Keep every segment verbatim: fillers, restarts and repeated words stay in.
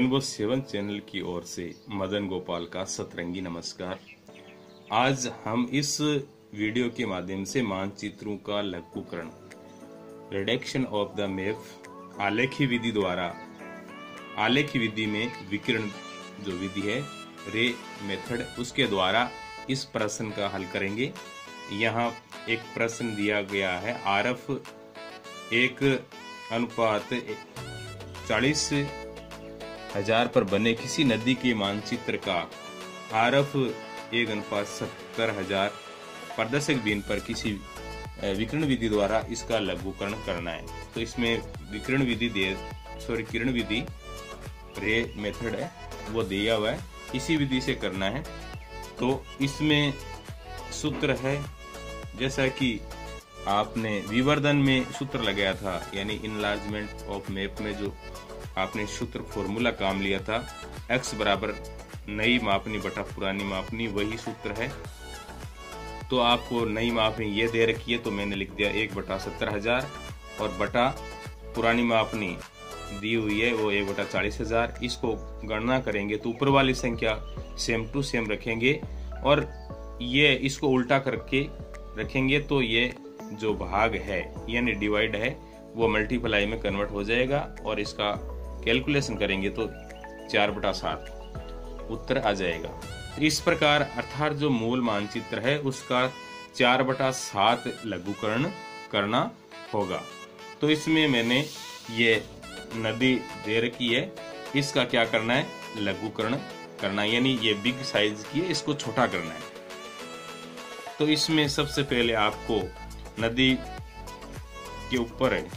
Rainbow seven channel की ओर से मदन गोपाल का सतरंगी नमस्कार। आज हम इस वीडियो के माध्यम से मानचित्रों का लघुकरण रिडक्शन ऑफ द मैप आलेखी विधि द्वारा आलेखी विधि में विकिरण जो विधि है रे मेथड उसके द्वारा इस प्रश्न का हल करेंगे। यहाँ एक प्रश्न दिया गया है, आरएफ एक अनुपात चालीस हजार पर बने किसी नदी के मानचित्र का आरएफ एक अनुपात सत्तर हजार प्रदर्शक बीन पर किसी विकिरण विधि द्वारा इसका लघुकरण करना है। तो इसमें विकिरण विधि दे सॉरी किरण विधि रे मेथड है वो दिया हुआ है, इसी विधि से करना है। तो इसमें सूत्र है, जैसा कि आपने विवर्धन में सूत्र लगाया था, यानी इनलार्जमेंट ऑफ मैप में जो आपने सूत्र फॉर्मूला काम लिया था, x बराबर नई मापनी बटा पुरानी मापनी, वही सूत्र है। तो आपको नई मापनी ये दे रखी है तो मैंने लिख दिया एक बटा सत्तर हजार और बटा पुरानी मापनी दी हुई है वो एक बटा चालीस हजार। इसको गणना करेंगे तो ऊपर वाली संख्या सेम टू सेम रखेंगे और ये इसको उल्टा करके रखेंगे तो ये जो भाग है यानी डिवाइड है वो मल्टीप्लाई में कन्वर्ट हो जाएगा और इसका कैलकुलेशन करेंगे तो चार बटा सात उत्तर आ जाएगा। इस प्रकार अर्थात जो मूल मानचित्र है उसका चार बटा सात लघुकरण करना होगा। तो इसमें मैंने ये नदी दे रखी है, इसका क्या करना है, लघुकरण करना है, यानी ये बिग साइज की है, इसको छोटा करना है। तो इसमें सबसे पहले आपको नदी के ऊपर है,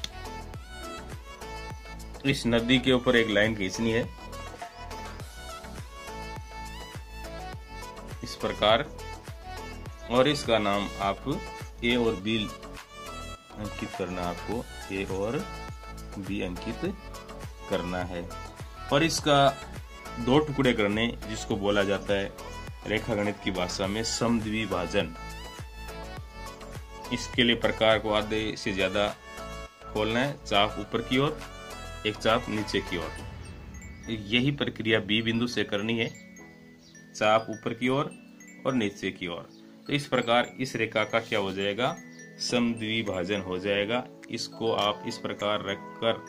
इस नदी के ऊपर एक लाइन खींचनी है इस प्रकार, और इसका नाम आप ए और बी अंकित करना, आपको ए और बी अंकित करना है। और इसका दो टुकड़े करने, जिसको बोला जाता है रेखागणित की भाषा में समद्विभाजन। इसके लिए प्रकार को आधे से ज्यादा खोलना है, चाप ऊपर की ओर एक चाप नीचे की ओर। यही प्रक्रिया बी बिंदु से करनी है, चाप ऊपर की ओर और, और नीचे की ओर। तो इस प्रकार इस रेखा का क्या हो जाएगा, समद्विभाजन हो जाएगा। इसको आप इस प्रकार रखकर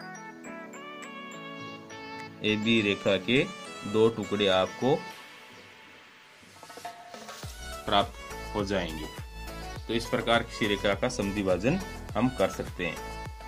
ए बी रेखा के दो टुकड़े आपको प्राप्त हो जाएंगे। तो इस प्रकार किसी रेखा का समद्विभाजन हम कर सकते हैं।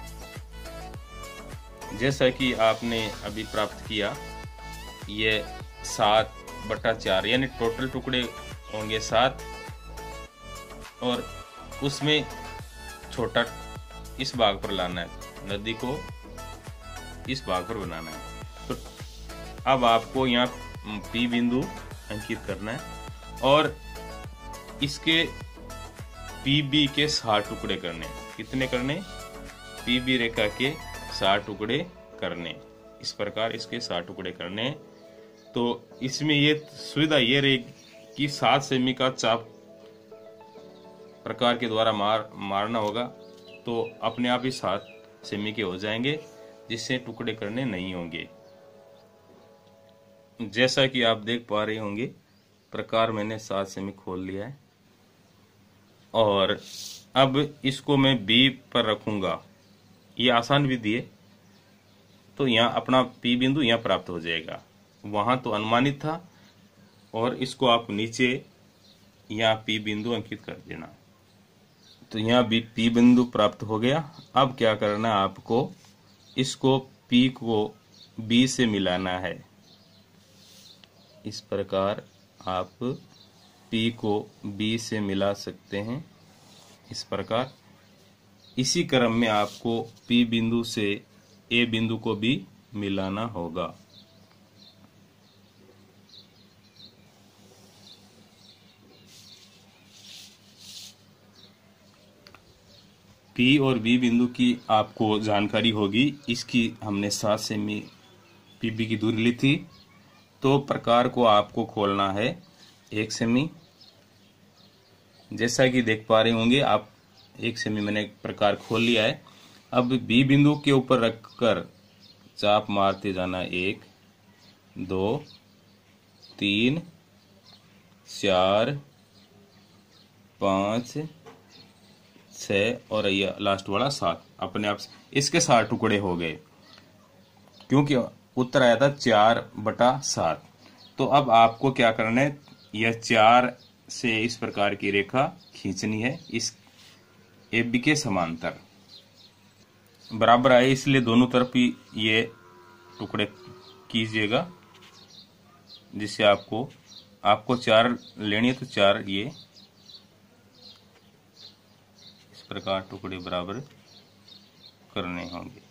जैसा कि आपने अभी प्राप्त किया, ये सात बटा चार यानी टोटल टुकड़े होंगे सात, और उसमें छोटा इस भाग पर लाना है, नदी को इस भाग पर बनाना है। तो अब आपको यहाँ पी बिंदु अंकित करना है और इसके पी बी के साठ टुकड़े करने। कितने करने, पी बी रेखा के साठ टुकड़े करने। इस प्रकार इसके साठ टुकड़े करने। तो इसमें ये सुविधा ये रहेगी कि सात सेमी का चाप प्रकार के द्वारा मार मारना होगा तो अपने आप ही सात सेमी के हो जाएंगे, जिससे टुकड़े करने नहीं होंगे। जैसा कि आप देख पा रहे होंगे, प्रकार मैंने सात सेमी खोल लिया है और अब इसको मैं बी पर रखूंगा। ये आसान विधि है। तो यहाँ अपना पी बिंदु यहाँ प्राप्त हो जाएगा, वहां तो अनुमानित था, और इसको आप नीचे यहाँ पी बिंदु अंकित कर देना। तो यहाँ भी पी बिंदु प्राप्त हो गया। अब क्या करना है आपको, इसको पी को बी से मिलाना है। इस प्रकार आप पी को बी से मिला सकते हैं। इस प्रकार इसी क्रम में आपको पी बिंदु से ए बिंदु को भी मिलाना होगा। पी और बी बिंदु की आपको जानकारी होगी। इसकी हमने सात सेमी पी बी की दूरी ली थी। तो प्रकार को आपको खोलना है एक सेमी। जैसा कि देख पा रहे होंगे आप, एक सेमी मैंने प्रकार खोल लिया है। अब बी बिंदु के ऊपर रखकर चाप मारते जाना, एक दो, तीन, चार, पाँच, छः और ये लास्ट वाला सात। अपने आप से इसके सात टुकड़े हो गए, क्योंकि उत्तर आया था चार बटा सात। तो अब आपको क्या करना है, यह चार से इस प्रकार की रेखा खींचनी है, इस ए बी के समांतर बराबर आए, इसलिए दोनों तरफ ही ये टुकड़े कीजिएगा, जिससे आपको आपको चार लेनी है तो चार ये इस प्रकार टुकड़े बराबर करने होंगे।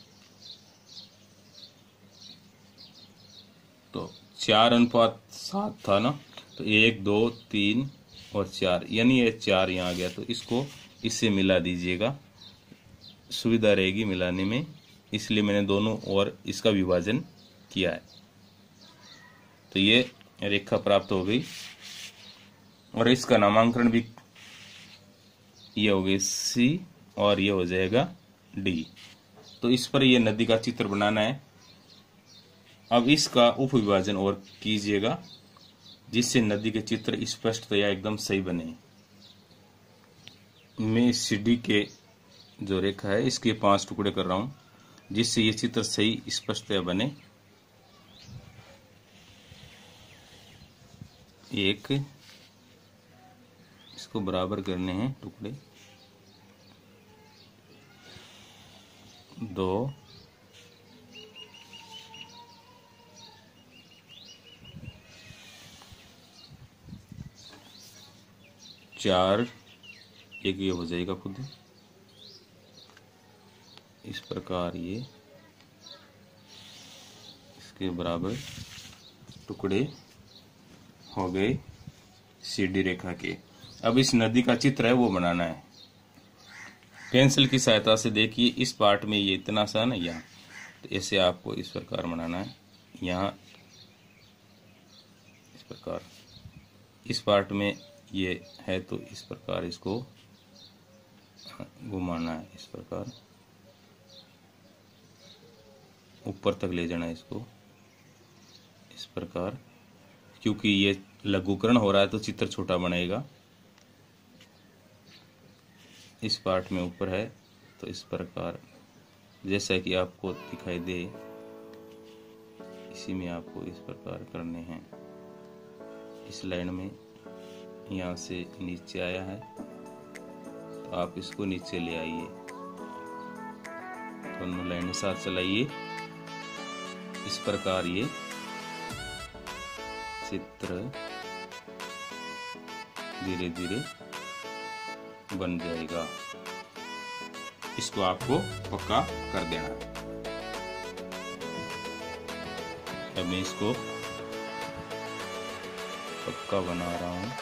तो चार अनुपात सात था ना, तो एक, दो, तीन और चार, यानी ये चार यहाँ आ गया, तो इसको इससे मिला दीजिएगा, सुविधा रहेगी मिलाने में, इसलिए मैंने दोनों और इसका विभाजन किया है। तो ये रेखा प्राप्त हो गई और इसका नामांकन भी, ये हो गई सी और ये हो जाएगा डी। तो इस पर ये नदी का चित्र बनाना है। अब इसका उप विभाजन और कीजिएगा, जिससे नदी के चित्र स्पष्टतया एकदम सही बने। मैं इस सी के जो रेखा है इसके पांच टुकड़े कर रहा हूं, जिससे ये चित्र सही स्पष्टतया बने। एक, इसको बराबर करने हैं टुकड़े, दो, चार, एक ये हो जाएगा खुद इस प्रकार, ये इसके बराबर टुकड़े हो गए सीधी रेखा के। अब इस नदी का चित्र है वो बनाना है। पेंसिल की सहायता से देखिए, इस पार्ट में ये इतना सा ना यहाँ, तो ऐसे आपको इस प्रकार बनाना है। यहाँ इस प्रकार, इस पार्ट में ये है तो इस प्रकार इसको घुमाना है, इस प्रकार ऊपर तक ले जाना है इसको, इस प्रकार, क्योंकि ये लघुकरण हो रहा है तो चित्र छोटा बनेगा। इस पार्ट में ऊपर है तो इस प्रकार, जैसा कि आपको दिखाई दे, इसी में आपको इस प्रकार करने हैं। इस लाइन में यहाँ से नीचे आया है तो आप इसको नीचे ले आइए, दोनों लाइन साथ चलाइए। इस प्रकार ये चित्र धीरे धीरे बन जाएगा। इसको आपको पक्का कर देना है। अब मैं इसको पक्का बना रहा हूं।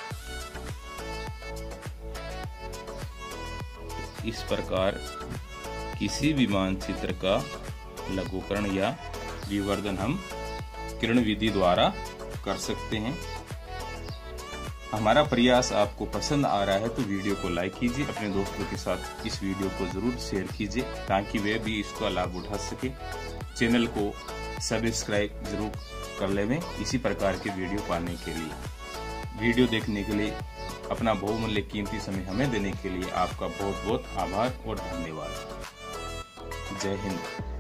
इस प्रकार किसी भी मानचित्र का लघुकरण या विवर्धन हम किरण विधि द्वारा कर सकते हैं। हमारा प्रयास आपको पसंद आ रहा है तो वीडियो को लाइक कीजिए, अपने दोस्तों के साथ इस वीडियो को जरूर शेयर कीजिए ताकि वे भी इसका लाभ उठा सके। चैनल को सब्सक्राइब जरूर कर लें इसी प्रकार के वीडियो पाने के लिए। वीडियो देखने के लिए, अपना बहुमूल्य कीमती समय हमें देने के लिए आपका बहुत बहुत आभार और धन्यवाद। जय हिंद।